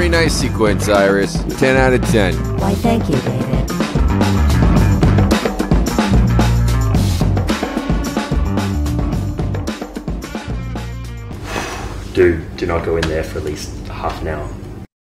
Very nice sequence, Iris. 10 out of 10. Why, thank you, David. Do not go in there for at least half an hour.